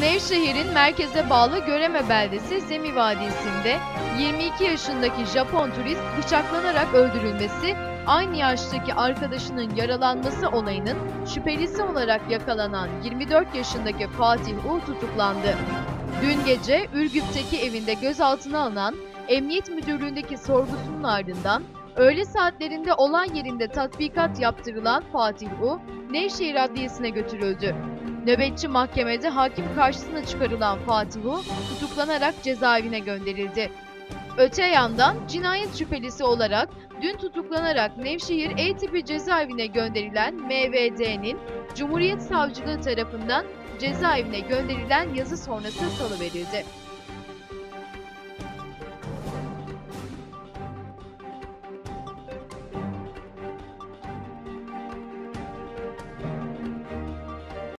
Nevşehir'in merkeze bağlı Göreme beldesi Zemi Vadisi'nde 22 yaşındaki Japon turist bıçaklanarak öldürülmesi, aynı yaştaki arkadaşının yaralanması olayının şüphelisi olarak yakalanan 24 yaşındaki Fatih U tutuklandı. Dün gece Ürgüp'teki evinde gözaltına alınan Emniyet Müdürlüğü'ndeki sorgusunun ardından öğle saatlerinde olay yerinde tatbikat yaptırılan Fatih U, Nevşehir Adliyesi'ne götürüldü. Nöbetçi mahkemede hakim karşısına çıkarılan Fatih U, tutuklanarak cezaevine gönderildi. Öte yandan cinayet şüphelisi olarak dün tutuklanarak Nevşehir E tipi cezaevine gönderilen MVD'nin Cumhuriyet Savcılığı tarafından cezaevine gönderilen yazı sonrası salıverildi.